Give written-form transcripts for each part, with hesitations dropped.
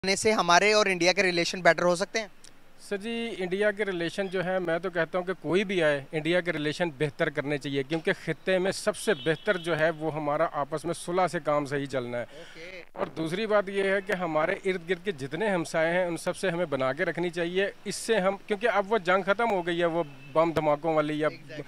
आने से हमारे और इंडिया के रिलेशन बेटर हो सकते हैं? सर जी, इंडिया के रिलेशन जो है, मैं तो कहता हूँ कि कोई भी आए इंडिया के रिलेशन बेहतर करने चाहिए, क्योंकि खित्ते में सबसे बेहतर जो है वो हमारा आपस में सुलह से काम सही चलना है। और दूसरी बात ये है कि हमारे इर्द गिर्द के जितने हमसाए हैं उन सब से हमें बना के रखनी चाहिए। इससे हम, क्योंकि अब वो जंग ख़त्म हो गई है, वो बम धमाकों वाली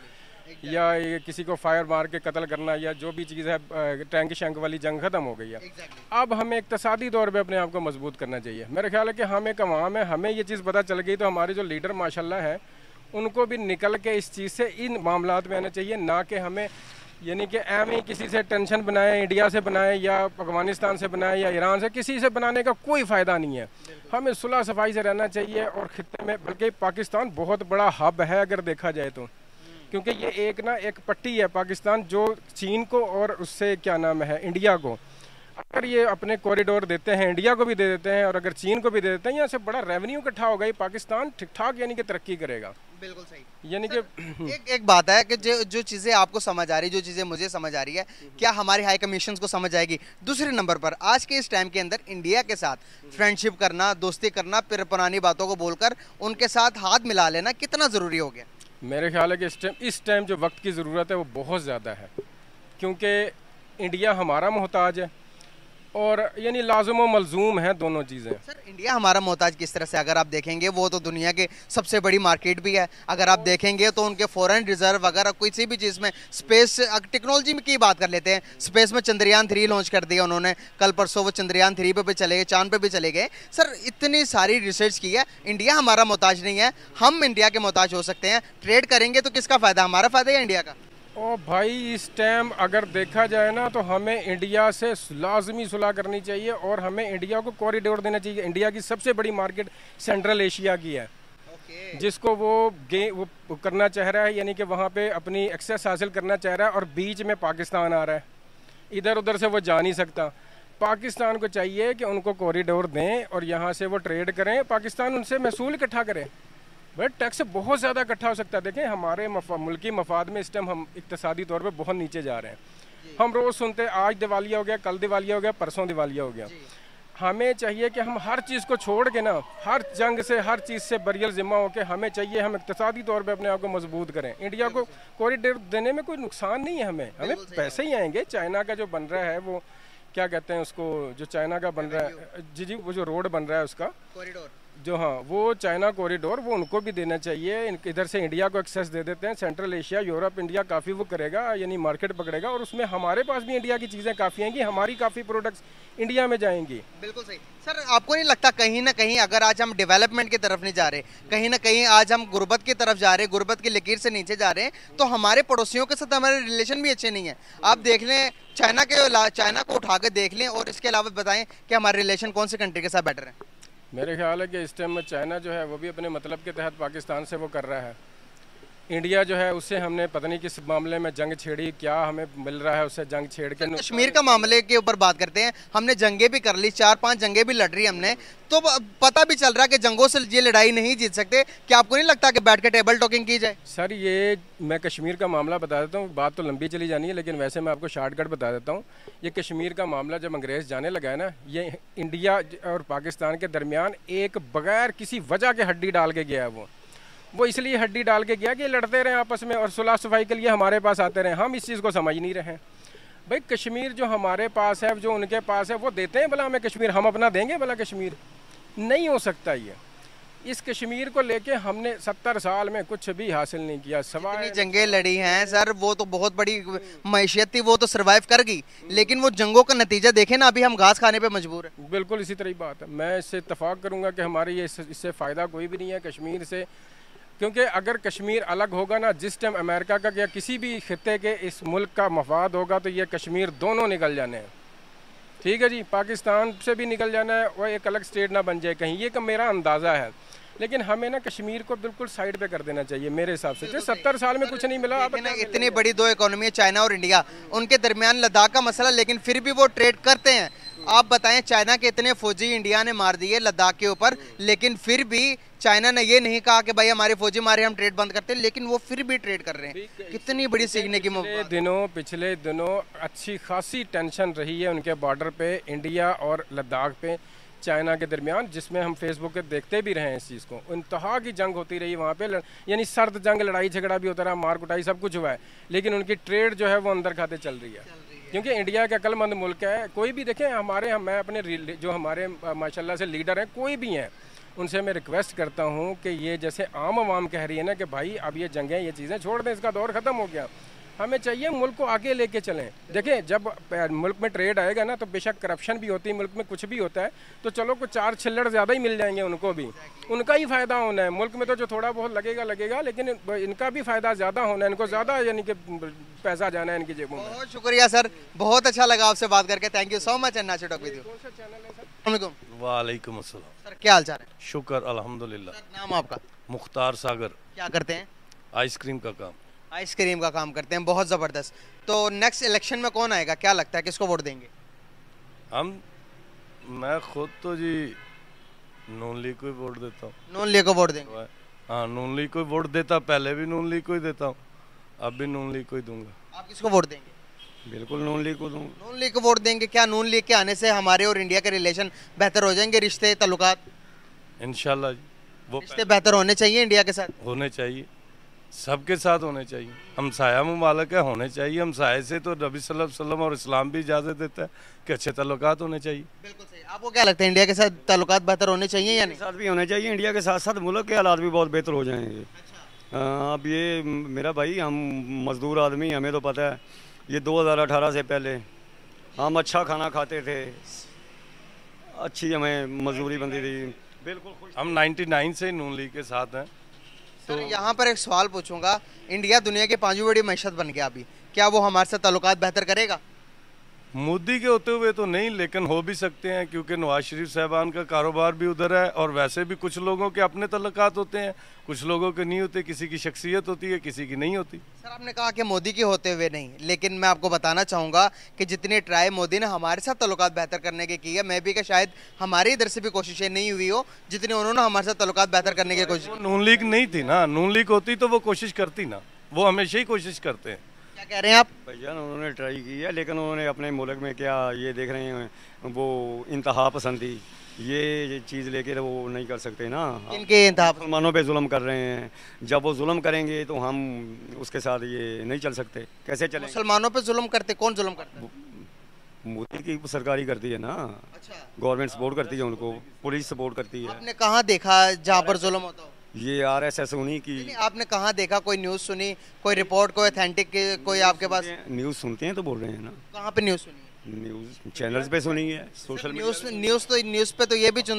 या ये किसी को फायर मार के कत्ल करना या जो भी चीज़ है टैंक शैंक वाली जंग ख़त्म हो गई है। अब हमें इक़्तिसादी तौर पे अपने आप को मजबूत करना चाहिए। मेरा ख्याल है कि हम एक अवाम है, हमें ये चीज़ पता चल गई तो हमारे जो लीडर माशाल्लाह हैं उनको भी निकल के इस चीज़ से इन मामलात में आना चाहिए, ना कि हमें यानी कि एम ही किसी से टेंशन बनाए, इंडिया से बनाए या अफगानिस्तान से बनाए या ईरान से, किसी से बनाने का कोई फ़ायदा नहीं है। हमें सुलह सफाई से रहना चाहिए। और खित्ते में बल्कि पाकिस्तान बहुत बड़ा हब है अगर देखा जाए तो, क्योंकि ये एक पट्टी है पाकिस्तान, जो चीन को और उससे क्या नाम है इंडिया को, अगर ये अपने कॉरिडोर देते हैं, इंडिया को भी दे देते हैं और अगर चीन को भी दे देते हैं, यहाँ से बड़ा रेवेन्यू इकट्ठा होगा, ये पाकिस्तान ठीक ठाक यानी कि तरक्की करेगा। बिल्कुल सही। यानी कि एक बात है कि जो चीज़ें आपको समझ आ रही, जो चीज़ें मुझे समझ आ रही है, क्या हमारी हाई कमीशन को समझ आएगी? दूसरे नंबर पर आज के इस टाइम के अंदर इंडिया के साथ फ्रेंडशिप करना, दोस्ती करना, फिर पुरानी बातों को बोलकर उनके साथ हाथ मिला लेना कितना ज़रूरी हो गया? मेरे ख्याल है कि इस टाइम जो वक्त की ज़रूरत है वो बहुत ज़्यादा है, क्योंकि इंडिया हमारा मोहताज है और यानी लाजुम व मलजूम है दोनों चीज़ें। सर, इंडिया हमारा मोहताज किस तरह से? अगर आप देखेंगे वो तो दुनिया के सबसे बड़ी मार्केट भी है। अगर आप देखेंगे तो उनके फॉरेन रिजर्व अगर किसी भी चीज़ में स्पेस टेक्नोलॉजी में की बात कर लेते हैं, स्पेस में चंद्रयान 3 लॉन्च कर दिया उन्होंने, कल परसों वो चंद्रयान 3 पे भी चले गए, चांद पे भी चले गए। सर, इतनी सारी रिसर्च की है, इंडिया हमारा मोहताज नहीं है, हम इंडिया के मोहताज हो सकते हैं। ट्रेड करेंगे तो किसका फ़ायदा, हमारा फ़ायदा या इंडिया का? ओ भाई, इस टाइम अगर देखा जाए ना तो हमें इंडिया से लाजमी सुलह करनी चाहिए और हमें इंडिया को कॉरिडोर देना चाहिए। इंडिया की सबसे बड़ी मार्केट सेंट्रल एशिया की है, जिसको वो करना चाह रहा है, यानी कि वहाँ पे अपनी एक्सेस हासिल करना चाह रहा है और बीच में पाकिस्तान आ रहा है, इधर उधर से वो जा नहीं सकता। पाकिस्तान को चाहिए कि उनको कॉरिडोर दें और यहाँ से वो ट्रेड करें, पाकिस्तान उनसे महसूल इकट्ठा करे। बट टैक्स बहुत ज़्यादा इकट्ठा हो सकता है। देखें, हमारे मुल्की मफाद में इस टाइम हम इक़्तिसादी तौर पे बहुत नीचे जा रहे हैं। हम रोज़ सुनते हैं आज दिवालिया हो गया, कल दिवालिया हो गया, परसों दिवालिया हो गया। हमें चाहिए कि हम हर चीज़ को छोड़ के ना, हर जंग से, हर चीज़ से बरियल ज़िम्मा हो के हमें चाहिए हम इक़्तिसादी तौर पे अपने आप को मजबूत करें। इंडिया को कॉरिडोर देने में कोई नुकसान नहीं है, हमें पैसे ही आएंगे। चाइना का जो बन रहा है वो क्या कहते हैं उसको, जो चाइना का बन रहा है, जी वो जो रोड बन रहा है उसका कॉरिडोर, जो हाँ वो चाइना कॉरिडोर, वो उनको भी देना चाहिए। इधर से इंडिया को एक्सेस दे देते हैं, सेंट्रल एशिया, यूरोप, इंडिया काफ़ी वो करेगा, यानी मार्केट पकड़ेगा और उसमें हमारे पास भी इंडिया की चीज़ें काफ़ी आएंगी, हमारी काफ़ी प्रोडक्ट्स इंडिया में जाएंगी। बिल्कुल सही। सर, आपको नहीं लगता कहीं ना कहीं अगर आज हम डेवलपमेंट की तरफ नहीं जा रहे, कहीं ना कहीं आज हम गुर्बत की तरफ जा रहे हैं, गुर्बत की लकीर से नीचे जा रहे हैं, तो हमारे पड़ोसियों के साथ हमारे रिलेशन भी अच्छे नहीं है? आप देख लें, चाइना को उठा कर देख लें और इसके अलावा बताएं कि हमारे रिलेशन कौन सी कंट्री के साथ बेटर है? मेरे ख्याल है कि इस टाइम में चाइना जो है वो भी अपने मतलब के तहत पाकिस्तान से वो कर रहा है। इंडिया जो है उससे हमने पता नहीं किस मामले में जंग छेड़ी, क्या हमें मिल रहा है उससे जंग छेड़ के। कश्मीर का मामले के ऊपर बात करते हैं, हमने जंगें भी कर ली, 4-5 जंगें भी लड़ रही हमने, तो पता भी चल रहा है कि जंगों से ये लड़ाई नहीं जीत सकते। क्या आपको नहीं लगता कि बैठ के टेबल टॉकिंग की जाए? सर, ये मैं कश्मीर का मामला बता देता हूँ, बात तो लंबी चली जानी है लेकिन वैसे मैं आपको शॉर्टकट बता देता हूँ। ये कश्मीर का मामला जब अंग्रेज़ जाने लगा है ना, ये इंडिया और पाकिस्तान के दरमियान एक बगैर किसी वजह के हड्डी डाल के गया है। वो इसलिए हड्डी डाल के गया कि लड़ते रहे आपस में और सुलह सफाई के लिए हमारे पास आते रहे। हम इस चीज़ को समझ नहीं रहे। भाई, कश्मीर जो हमारे पास है, जो उनके पास है, वो देते हैं भला हमें कश्मीर, हम अपना देंगे भला कश्मीर? नहीं हो सकता ये। इस कश्मीर को लेके हमने 70 साल में कुछ भी हासिल नहीं किया, सवाल जंगें लड़ी हैं सर, वो तो बहुत बड़ी मैशियत थी, वो तो सरवाइव कर गई, लेकिन वो जंगों का नतीजा देखें ना, अभी हम घास खाने पे मजबूर हैं। बिल्कुल इसी तरह ही बात है। मैं इससे इत्तफाक करूँगा कि हमारे ये इससे फ़ायदा कोई भी नहीं है कश्मीर से, क्योंकि अगर कश्मीर अलग होगा ना, जिस टाइम अमेरिका का या किसी भी खित्ते के इस मुल्क का मफाद होगा तो ये कश्मीर दोनों निकल जाने हैं। ठीक है जी, पाकिस्तान से भी निकल जाना है और एक अलग स्टेट ना बन जाए कहीं, ये का मेरा अंदाज़ा है। लेकिन हमें ना कश्मीर को बिल्कुल साइड पे कर देना चाहिए मेरे हिसाब से। 70 साल में कुछ नहीं मिला। अब इतनी बड़ी दो इकोनॉमी है, चाइना और इंडिया, उनके दरमियान लद्दाख का मसला, लेकिन फिर भी वो ट्रेड करते हैं। आप बताएं, चाइना के इतने फौजी इंडिया ने मार दिए लद्दाख के ऊपर, लेकिन फिर भी चाइना ने ये नहीं कहा कि भाई हमारे फौजी मारे, हम ट्रेड बंद करते हैं, लेकिन वो फिर भी ट्रेड कर रहे हैं। कितनी बड़ी सीखने की पिछले दिनों अच्छी खासी टेंशन रही है उनके बॉर्डर पे, इंडिया और लद्दाख पे। चाइना के दरमियान, जिसमें हम फेसबुक पे देखते भी रहे हैं इस चीज़ को। इंतहा की जंग होती रही वहाँ पे, यानी सर्द जंग, लड़ाई झगड़ा भी होता रहा, मार कुटाई सब कुछ हुआ है, लेकिन उनकी ट्रेड जो है वो अंदर खाते चल रही है। क्योंकि इंडिया का अक्लमंद मुल्क है। कोई भी देखें हमारे, मैं अपने जो हमारे माशाल्लाह से लीडर हैं, कोई भी हैं, उनसे मैं रिक्वेस्ट करता हूँ कि ये जैसे आम आवाम कह रही है ना कि भाई अब ये जंगें, ये चीज़ें छोड़ दें, इसका दौर ख़त्म हो गया। हमें चाहिए मुल्क को आगे लेके चलें। देखें जब मुल्क में ट्रेड आएगा ना, तो बेशक करप्शन भी होती है मुल्क में, कुछ भी होता है, तो चलो कुछ 4 छिल्लड़ ज़्यादा ही मिल जाएंगे उनको भी, उनका ही फ़ायदा होना है। मुल्क में तो जो थोड़ा बहुत लगेगा, लेकिन इनका भी फ़ायदा ज़्यादा होना है, इनको ज़्यादा यानी कि पैसा जाना है इनकी जेबों में। बहुत शुक्रिया सर, बहुत अच्छा लगा आपसे बात करके। Thank you so much and nice to talk with you. कौन सा चैनल है सर? वालेकुम अस्सलाम। सर क्या हाल चाल है? शुक्र अल्हम्दुलिल्लाह। सर नाम आपका? मुख्तार सागर। क्या करते हैं? आइसक्रीम का काम। आइसक्रीम का काम करते हैं, बहुत ज़बरदस्त। तो नेक्स्ट इलेक्शन में कौन आएगा, क्या लगता है, किसको वोट देंगे? मैं खुद तो जी नून लीग को ही वोट देता हूँ। नून लीग को वोट देंगे? हाँ, नून लीग को ही वोट देता, पहले भी नून लीग को ही देता हूँ, अब भी नून लीग को ही दूंगा। आप किसको वोट देंगे? बिल्कुल नून लीग को दूंगा। नून लीग को वोट देंगे। क्या नून लीग के आने से हमारे और इंडिया के रिलेशन बेहतर हो जाएंगे, रिश्ते ताल्लुकात? इंशाल्लाह जी, वो रिश्ते बेहतर होने चाहिए इंडिया के साथ। होने चाहिए, सबके साथ होने चाहिए। हमसाया मुमालिक है, होने चाहिए। हमसाये से तो नबी सल्लल्लाहु अलैहि वसल्लम और इस्लाम भी इजाज़त देता है कि अच्छे ताल्लुकात होने चाहिए। बिल्कुल सही। आपको क्या लगता है, इंडिया के साथ ताल्लुकात बेहतर होने चाहिए या नहीं? साथ भी होने चाहिए, इंडिया के साथ साथ मुल्क के हालात भी बहुत बेहतर हो जाएंगे। अब ये मेरा भाई, हम मजदूर आदमी, हमें तो पता है, ये 2018 से पहले हम अच्छा खाना खाते थे, अच्छी हमें मजदूरी बनती थी, बिल्कुल खुश। हम 99 से नून लीग के साथ हैं। तो यहाँ पर एक सवाल पूछूंगा, इंडिया दुनिया की 5वीं बड़ी मैशत बन गया अभी, क्या वो हमारे साथ ताल्लुकात बेहतर करेगा? मोदी के होते हुए तो नहीं, लेकिन हो भी सकते हैं, क्योंकि नवाज शरीफ साहबान का कारोबार भी उधर है, और वैसे भी कुछ लोगों के अपने तल्लुकात होते हैं, कुछ लोगों के नहीं होते, किसी की शख्सियत होती है, किसी की नहीं होती। सर आपने कहा कि मोदी के होते हुए नहीं, लेकिन मैं आपको बताना चाहूँगा कि जितनी ट्राई मोदी ने हमारे साथ ताल्लुकात बेहतर करने की की है, मैं भी कि शायद हमारी इधर से भी कोशिशें नहीं हुई हो जितनी उन्होंने हमारे साथ ताल्लुकात बेहतर करने की कोशिश वो नून लीग नहीं थी ना, नून लीग होती तो वो कोशिश करती ना, वो हमेशा ही कोशिश करते हैं। क्या कह रहे हैं आप? भैया उन्होंने ट्राई की है, लेकिन उन्होंने अपने मुल्क में क्या ये देख रहे हैं, वो इंतहा पसंदी, ये चीज़ लेके वो नहीं कर सकते ना। इनके इंतहा मुसलमानों पे जुल्म कर रहे हैं, जब वो जुल्म करेंगे तो हम उसके साथ ये नहीं चल सकते। कैसे चलें? मुसलमानों पे जुल्म करते? कौन जुल्म करता है? मोदी की सरकारी करती है ना, अच्छा, गवर्नमेंट सपोर्ट करती है उनको, पुलिस सपोर्ट करती है। आपने कहाँ देखा जहाँ पर जुल्म होता हो? ये RSS उन्हीं की। नहीं, आपने कहाँ देखा? कोई न्यूज़ सुनी, कोई रिपोर्ट, कोई ऑथेंटिक, कोई आपके पास? न्यूज़ सुनते हैं तो बोल रहे हैं ना। कहाँ पे न्यूज़ सुनी? न्यूज़ चैनल्स पे सुनी है, सोशल न्यूज़ पे तो ये भी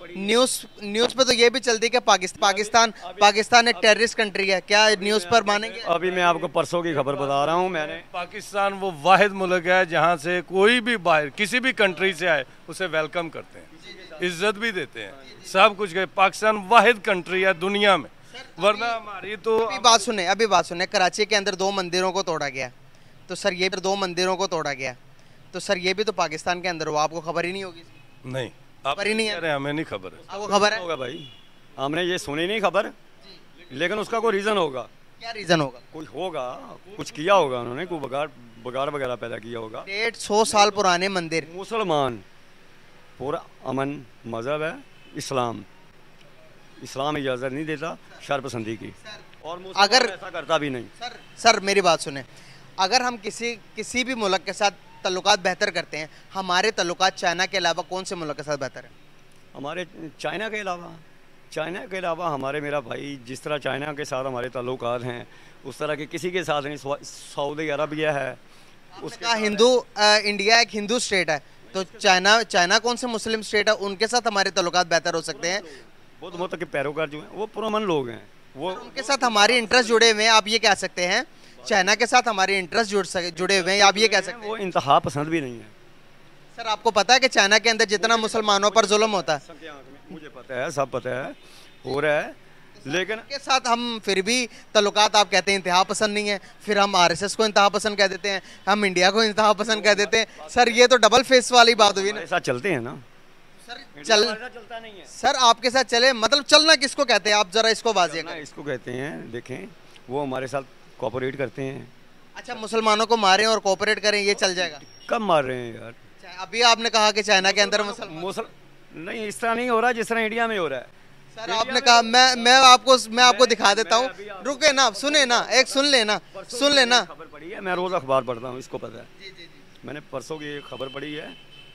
न्यूज़ पे तो ये भी चलती है कि पाकिस्तान एक टेररिस्ट कंट्री है। क्या न्यूज़ पर मानेंगे? अभी मैं आपको परसों की खबर बता रहा हूँ मैंने। पाकिस्तान वो वाहिद मुल्क है जहाँ से कोई भी बाहर किसी भी कंट्री से आए उसे वेलकम करते हैं, इज्जत भी देते हैं, सब कुछ। पाकिस्तान वाहिद कंट्री है दुनिया में, वरना हमारी तो। अभी बात सुने, कराची के अंदर 2 मंदिरों को तोड़ा गया, तो सर ये 2 मंदिरों को तोड़ा गया, तो सर ये भी तो पाकिस्तान के अंदर हुआ, आपको खबर ही नहीं होगी? नहीं, आप खबर ही नहीं है? अरे हमें नहीं खबर है। आपको खबर है? होगा भाई, हमने ये सुनी नहीं खबर, लेकिन उसका कोई रीज़न होगा। क्या रीज़न होगा? कोई होगा, कुछ किया होगा उन्होंने, कोई बगाड़ वगैरह पैदा किया होगा। 150 साल पुराने मंदिर, मुसलमान पूरा अमन मज़हब है, इस्लाम इजाज़त नहीं देता शरपसंदी की, और अगर ऐसा करता भी नहीं। सर मेरी बात सुने, अगर हम किसी भी मुल्क के साथ ताल्लुकात बेहतर करते हैं, हमारे ताल्लुकात चाइना के अलावा कौन से मुल्क के साथ बेहतर है? हमारे चाइना के अलावा हमारे, मेरा भाई, जिस तरह चाइना के साथ हमारे ताल्लुकात हैं उस तरह के किसी के साथ नहीं। सऊदी अरबिया है, उसका इंडिया एक हिंदू स्टेट है, तो चाइना कौन से मुस्लिम स्टेट है, उनके साथ हमारे ताल्लुकात बेहतर हो सकते हैं? बौद्ध मत के पैरोकार जो हैं वो पुरअमन लोग हैं, वो उनके साथ हमारे इंटरेस्ट जुड़े हुए हैं, आप ये कह सकते हैं? चाइना के साथ हमारे इंटरेस्ट जुड़े हुए हैं, आप ये कह सकते हैं? वो इंतहा पसंद भी नहीं है। सर आपको पता है कि चाइना के अंदर जितना मुसलमानों पर जुल्म होता है? मुझे पता है, सब पता है, हो रहा है, लेकिन के साथ हम फिर भी ताल्लुकात, आप कहते हैं इंतहा पसंद नहीं है, फिर हम RSS को इंतहा पसंद कह देते हैं, हम इंडिया को इंतहा पसंद कह देते हैं। सर ये तो डबल फेस वाली बात हुई ना। ऐसा चलते हैं ना सर। चलता नहीं है सर आपके साथ चले, मतलब चलना किसको कहते हैं, आप जरा इसको वाज़ेह करें। इसको कहते हैं, देखें, वो हमारे साथ कोऑपरेट करते हैं। अच्छा, मुसलमानों को मारें और कोऑपरेट करें, ये चल जाएगा? कब मार रहे हैं यार? अभी आपने कहा कि चाइना के अंदर नहीं, इस तरह नहीं हो रहा जिस तरह इंडिया में हो रहा है। सर आपने कहा मैं आपको दिखा देता हूँ, रुके ना, सुने ना, एक सुन लेना खबर पड़ी है, मैं रोज अखबार पढ़ता हूँ, इसको पता है। मैंने परसों की एक खबर पढ़ी है,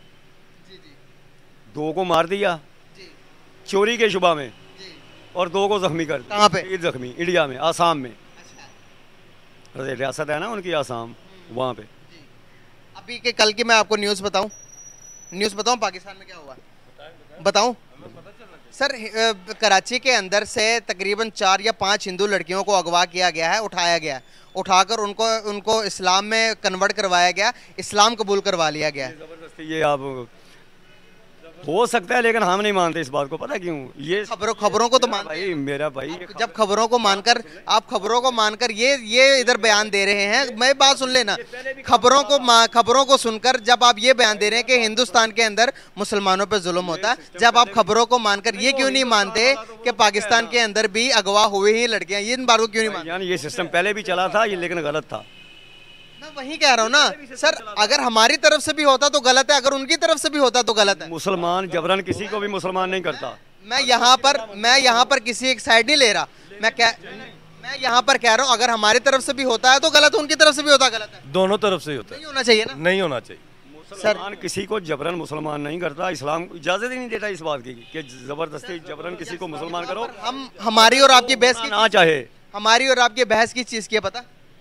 2 को मार दिया चोरी के शुबा में और 2 को जख्मी कर दिया। कहाँ पे? 3 जख्मी इंडिया में, आसाम में। रियासत है ना उनकी आसाम, वहाँ पे। अभी के कल की मैं आपको न्यूज़ बताऊं पाकिस्तान में क्या हुआ, बताऊं सर? कराची के अंदर से तकरीबन 4 या 5 हिंदू लड़कियों को अगवा किया गया है, उठाया गया है, उठाकर उनको इस्लाम में कन्वर्ट करवाया गया, इस्लाम कबूल करवा लिया गया है। जबरदस्ती ये आप हो सकता है, लेकिन हम नहीं मानते इस बात को। पता क्यों? ये खबरों को तो मान भाई, मेरा भाई, जब खबरों को मानकर ये इधर बयान दे रहे हैं, मैं बात सुन लेना, खबरों को सुनकर जब आप ये बयान दे रहे हैं कि हिंदुस्तान के अंदर मुसलमानों पर जुल्म होता है, जब आप खबरों को मानकर ये क्यों नहीं मानते कि पाकिस्तान के अंदर भी अगवा हुए ही लड़कियां, ये इन बातों को क्यों नहीं मानते? ये सिस्टम पहले भी चला था, ये लेकिन गलत था। मैं वही कह रहा हूँ ना सर, अगर हमारी तरफ से भी होता तो गलत है, अगर उनकी तरफ से भी होता तो गलत है। मुसलमान जबरन किसी को भी मुसलमान नहीं करता। मैं यहाँ पर किसी एक साइड नहीं ले रहा, मैं यहाँ पर कह रहा हूँ अगर हमारी तरफ से भी होता है तो गलत है, उनकी तरफ से भी होता है गलत है। दोनों तरफ से ही होता है, नहीं होना चाहिए ना, नहीं होना चाहिए। मुसलमान किसी को जबरन मुसलमान नहीं करता, इस्लाम इजाजत ही नहीं देता इस बात की कि जबरदस्ती जबरन किसी को मुसलमान करो। हम हमारी और आपकी बहस की ना चाहे, हमारी और आपकी बहस की चीज की है,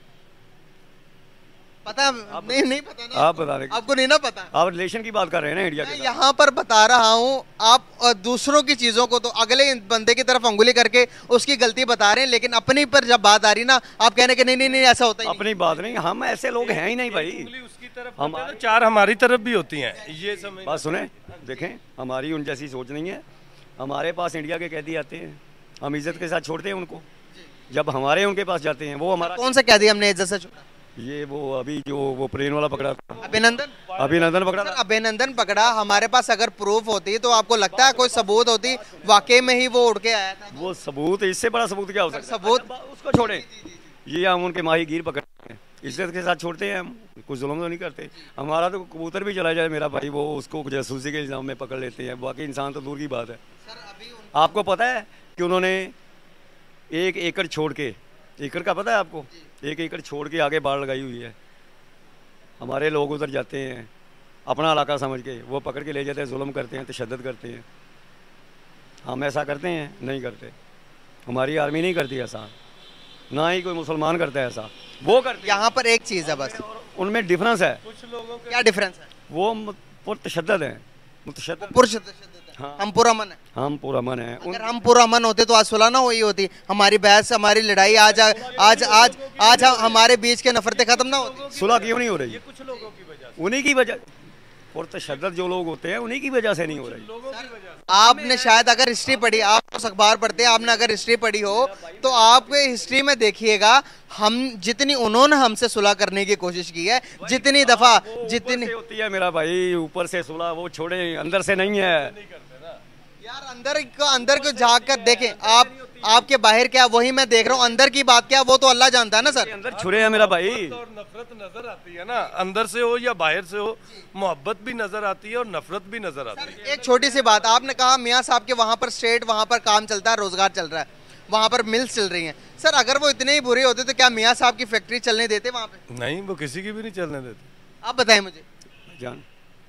पता नहीं पता ना, आप बता रहे, आपको नहीं ना पता। आप रिलेशन की बात कर रहे हैं ना इंडिया के। मैं यहाँ पर बता रहा हूँ, आप दूसरों की चीजों को तो अगले बंदे की तरफ अंगुली करके उसकी गलती बता रहे हैं, लेकिन अपनी पर जब बात आ रही ना, आप कहने के नहीं ऐसा होता है। अपनी बात नहीं, हम ऐसे लोग हैं ही नहीं भाई। उसकी तरफ हम 4 हमारी तरफ भी होती हैं, ये समझ। बात सुने, देखें, हमारी उन जैसी सोच नहीं है। हमारे पास इंडिया के कैदी आते हैं, हम इज्जत के साथ छोड़ते हैं उनको। जब हमारे उनके पास जाते हैं, वो हमारा कौन सा कैदी हमने इज्जत से छोड़ा? ये वो अभी जो वो प्लेन वाला पकड़ा था, अभिनंदन पकड़ा था। अभिनंदन पकड़ा। हमारे पास अगर प्रूफ होती तो आपको लगता है कोई सबूत होती, वाकई में ही वो उड़ के आया था? वो सबूत, इससे बड़ा सबूत क्या हो सकता है? सबूत उसको छोड़े, ये हम उनके माहीगीर पकड़ते हैं, इज्जत के साथ छोड़ते हैं हम, कुछ जुल्म तो नहीं करते। हमारा तो कबूतर भी चला जाए मेरा भाई, वो उसको जासूसी के इल्जाम में पकड़ लेते हैं, बाकी इंसान तो दूर की बात है। आपको पता है कि उन्होंने 1 एकड़ छोड़ के, एकड़ का पता है आपको? 1 एकड़ छोड़ के आगे बाढ़ लगाई हुई है। हमारे लोग उधर जाते हैं अपना इलाका समझ के, वो पकड़ के ले जाते हैं, जुल्म करते हैं, तशद्दुद करते हैं। हम ऐसा करते हैं? नहीं करते। हमारी आर्मी नहीं करती ऐसा, ना ही कोई मुसलमान करता है ऐसा। वो करते। यहाँ पर एक चीज़ है बस, उनमें डिफरेंस है। कुछ लोगों के क्या डिफरेंस है? वो पुरतशद्दद है, मुतशद्दद। हाँ। हम पूरा मन है, हम पूरा मन है। अगर हम पूरा मन होते तो आज सुलह ना हुई होती, हमारी बहस, हमारी लड़ाई, आज हमारे बीच के नफरतें खत्म ना होती। सुलह क्यों नहीं हो रही? कुछ लोगों की वजह से, उन्हीं की वजह, पुरतशद्दद जो लोग होते हैं उन्हीं की वजह से नहीं हो रही। आपने शायद अगर हिस्ट्री पढ़ी, आप उस अखबार पढ़ते हैं, आपने अगर हिस्ट्री पढ़ी हो तो आप हिस्ट्री में देखिएगा, हम जितनी उन्होंने हमसे सुलह करने की कोशिश की है, जितनी दफा जितनी होती है मेरा भाई, ऊपर से सुलह वो छोड़े, अंदर से नहीं है यार। अंदर को झांक कर देखें आप, आपके बाहर क्या, वही मैं देख रहा हूँ, अंदर की बात क्या वो तो अल्लाह जानता है ना सर। अंदर छुरे है मेरा भाई। और नफरत नजर आती है ना, अंदर से हो या बाहर से हो, मोहब्बत भी नजर आती है और नफरत भी नजर आती है। एक छोटी सी बात, आपने कहा मियाँ साहब के वहाँ पर स्टेट, वहाँ पर काम चलता है, रोजगार चल रहा है, वहाँ पर मिल्स चल रही हैं। सर अगर वो इतने ही बुरे होते तो क्या मियाँ साहब की फैक्ट्री चलने देते वहाँ पे? नहीं, वो किसी की भी नहीं चलने देते। आप बताएं मुझे। जान,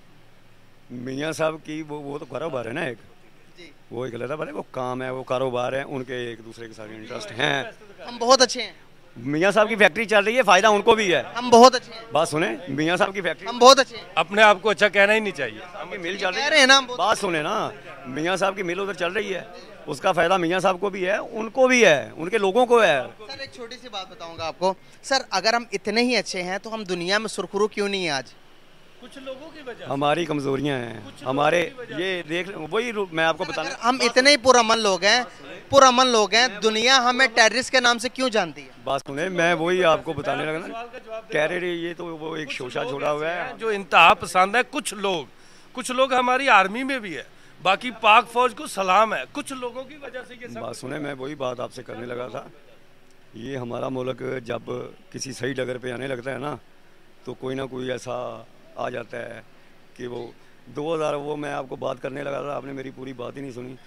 मियाँ साहब की वो तो कारोबार है ना, एक वो एक गलत है, वो काम है, वो कारोबार है, उनके एक दूसरे के साथ इंटरेस्ट हैं। हम बहुत अच्छे हैं, मियाँ साहब की फैक्ट्री चल रही है, फायदा उनको भी है। हम बहुत अच्छे हैं। बात सुने, मियाँ साहब की फैक्ट्री, हम बहुत अच्छे हैं। अपने आप को अच्छा कहना ही नहीं चाहिए। हम मिल चल कह रहे हैं ना, बात सुने ना, मियाँ साहब की मिल उधर चल रही है, उसका फायदा मियाँ साहब को भी है, उनको भी है, उनके लोगों को है। सर एक छोटी सी बात बताऊंगा आपको, सर अगर हम इतने ही अच्छे हैं तो हम दुनिया में सुरखरू क्यों नहीं है आज? कुछ लोगों की वजह, हमारी कमजोरियां हैं, हमारे ये देख, वही मैं आपको बताना, हम इतने ही पुरअमन लोग हैं, दुनिया हमें टेररिस्ट के नाम से क्यों जानती है? बात सुने, मैं वही आपको बताने लगा ना, कह रहे ये तो वो एक शोशा छोड़ा हुआ है जो इंतहा पसंद है। कुछ लोग हमारी आर्मी में भी है, बाकी पाक फौज को सलाम है। कुछ लोगों की वजह से ये सब। बात सुने, मैं वही बात आपसे करने लगा था। ये हमारा मुल्क जब किसी सही डगर पे आने लगता है ना, तो कोई ना कोई ऐसा आ जाता है कि वो 2000 वो मैं आपको बात करने लगा था, आपने मेरी पूरी बात ही नहीं सुनी।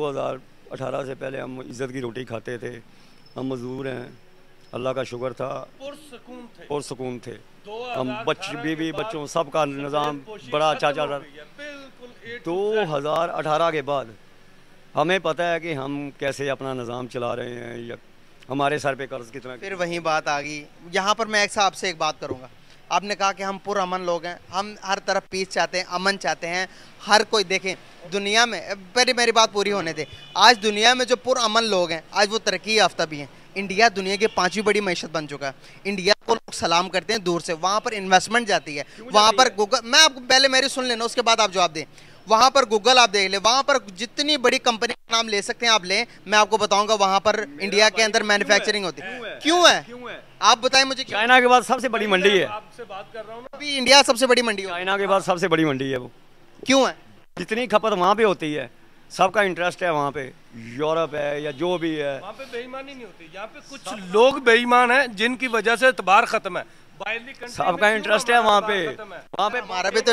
2018 से पहले हम इज़्ज़त की रोटी खाते थे, हम मजदूर हैं, अल्लाह का शुक्र था और सुकून थे। हम बीवी बच्चों सबका निज़ाम बड़ा अच्छा चल रहा था। 2018 के बाद हमें पता है कि हम कैसे अपना निज़ाम चला रहे हैं या हमारे सर पे कर्ज कितना। फिर वही बात आ गई। यहाँ पर मैं आपसे एक बात करूँगा। आपने कहा कि हम पुरअमन लोग हैं, हम हर तरफ पीस चाहते हैं, अमन चाहते हैं। हर कोई देखें दुनिया में, पहले मेरी बात पूरी होने दे। आज दुनिया में जो पुरअमन लोग हैं आज वो तरक्की याफ्ता भी हैं। इंडिया दुनिया की 5वीं बड़ी मैशत बन चुका है। इंडिया को लोग सलाम करते हैं दूर से, वहाँ पर इन्वेस्टमेंट जाती है, वहाँ पर गूगल, मैं आपको पहले मेरी सुन लेना उसके बाद आप जवाब दें। वहाँ पर गूगल आप देख ले, वहाँ पर जितनी बड़ी कंपनी का नाम ले सकते हैं आप लें, मैं आपको बताऊंगा वहाँ पर इंडिया के अंदर मैन्युफैक्चरिंग होती है। क्यों है आप बताएं मुझे। चाइना के बाद सबसे बड़ी मंडी है। आपसे बात कर रहा हूँ ना, अभी इंडिया सबसे बड़ी मंडी है। चाइना के बाद सबसे बड़ी मंडी है वो। क्यों है? जितनी खपत वहाँ पे होती है, सबका इंटरेस्ट है वहाँ पे। यूरोप है या जो भी है, वहाँ पे बेईमानी नहीं होती। यहाँ पे कुछ लोग बेईमान हैं जिनकी वजह से एतबार खत्म है। सबका इंटरेस्ट है वहाँ पे। हमारा भी तो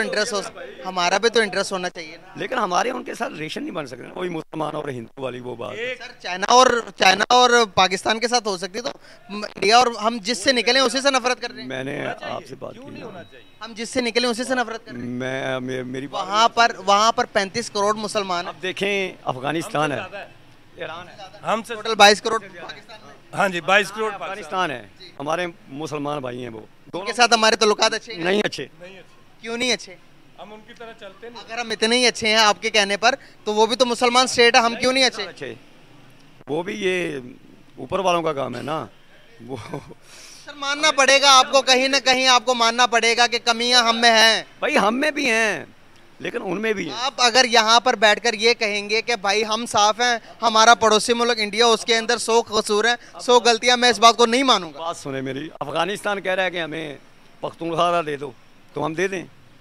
इंटरेस्ट होना चाहिए ना। लेकिन हमारे उनके साथ रिलेशन नहीं बन सकते, वही मुसलमान और हिंदू वाली वो बात। सर चाइना और पाकिस्तान के साथ हो सकती तो इंडिया और हम जिससे निकले उसी से नफरत कर रहे हैं। मैंने आपसे बात की ना, हम जिससे निकले उसी से नफरत कर रहे हैं। मेरी वहाँ पर 35 करोड़ मुसलमान। अब देखें अफगानिस्तान है, ईरान है, हमसे टोटल 22 करोड़ पाकिस्तान में। हाँ जी 22 करोड़ अफगानिस्तान है। हमारे मुसलमान भाई हैं, वो उनके साथ हमारे ताल्लुकात अच्छे हैं? नहीं अच्छे। क्यों नहीं अच्छे? हम उनकी तरह चलते नहीं। अगर हम इतने ही अच्छे हैं आपके कहने पर, तो वो भी तो मुसलमान स्टेट है, हम क्यों नहीं अच्छे? वो भी ये ऊपर वालों का काम है ना। वो सर मानना पड़ेगा आपको, कहीं ना कहीं आपको मानना पड़ेगा कि कमियां हम में हैं। भाई हम में भी हैं लेकिन उनमें भी है। आप अगर यहाँ पर बैठकर ये कहेंगे कि भाई हम साफ हैं, हमारा पड़ोसी मुल्क इंडिया उसके अंदर 100 कसूर हैं, 100 गलतियां, मैं इस बात को नहीं मानूंगा। बात सुने मेरी, अफगानिस्तान कह रहा है कि हमें पख्तूनख्वा दे दो, तो हम दे दें?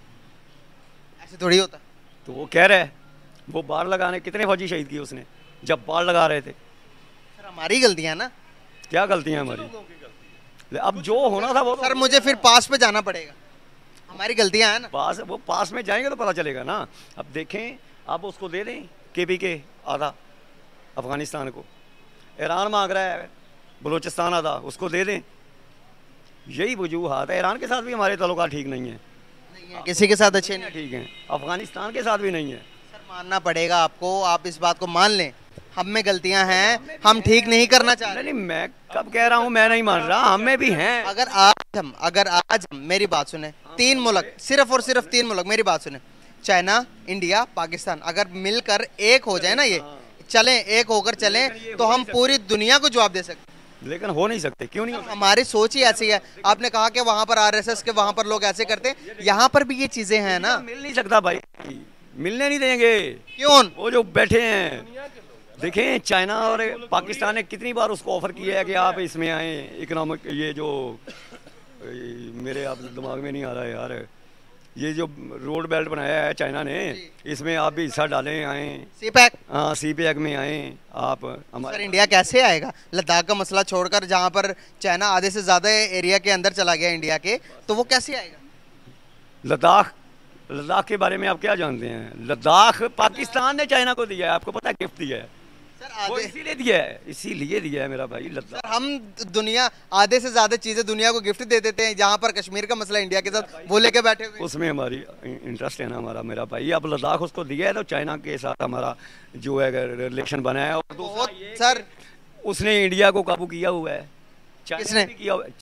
ऐसे थोड़ी होता। तो वो कह रहा है, वो बाढ़ लगाने कितने फौजी शहीद किए उसने जब बाढ़ लगा रहे थे। सर हमारी गलतियां ना। क्या गलतियां हमारी? अब जो होना था वो सर मुझे फिर पास पे जाना पड़ेगा, हमारी गलतियां हैं ना। पास में जाएंगे तो पता चलेगा ना। अब देखें, आप उसको दे दें KPK आधा अफगानिस्तान को, ईरान मांग रहा है बलूचिस्तान आधा, उसको दे दें। यही वजूहात है। ईरान के साथ भी हमारे ताल्लुकात ठीक नहीं है, किसी के साथ अच्छे नहीं ठीक हैं, अफगानिस्तान के साथ भी नहीं है। सर मानना पड़ेगा आपको, आप इस बात को मान लें, हम में गलतियां हैं, हम ठीक नहीं करना चाह रहे। नहीं, मैं कब कह रहा हूँ मैं नहीं मान रहा, हम में भी हैं। अगर आज हम मेरी बात सुने, 3 मुल्क, सिर्फ और सिर्फ 3 मुल्क, मेरी बात सुने, चाइना, इंडिया, पाकिस्तान, अगर मिलकर एक हो जाए ना, ये चलें, एक होकर चलें, तो हम पूरी दुनिया को जवाब दे सकते हैं। लेकिन हो नहीं सकते। क्यों नहीं? हमारी सोच ही ऐसी है। आपने कहा कि वहाँ पर RSS के वहाँ पर लोग ऐसे करते हैं, यहाँ पर भी ये चीजें हैं ना। मिल नहीं सकता भाई, मिलने नहीं देंगे। क्यों? वो जो बैठे हैं, देखें चाइना और पाकिस्तान ने कितनी बार उसको ऑफर किया है कि आप इसमें आए, इकोनॉमिक, ये जो मेरे आप दिमाग में नहीं आ रहा है यार, ये जो रोड बेल्ट बनाया है चाइना ने, इसमें आप भी हिस्सा डालें, आए CPEC। हाँ, CPEC में आए आप। सर इंडिया कैसे आएगा? लद्दाख का मसला छोड़कर, जहाँ पर चाइना आधे से ज्यादा एरिया के अंदर चला गया इंडिया के, तो वो कैसे आएगा? लद्दाख के बारे में आप क्या जानते हैं? लद्दाख पाकिस्तान ने चाइना को दिया है, आपको पता है, गिफ्ट दिया है। वो इसीलिए दिया है मेरा भाई लद्दाख। सर हम दुनिया आधे से ज्यादा चीजें दुनिया को गिफ्ट दे देते हैं, जहाँ पर कश्मीर का मसला इंडिया के साथ वो लेके बैठे हुए। उसमें हमारी इंटरेस्ट है ना हमारा, मेरा भाई। अब लद्दाख उसको दिया है तो चाइना के साथ हमारा जो है रिलेशन बना है। और सर उसने इंडिया को काबू किया हुआ है। किसने?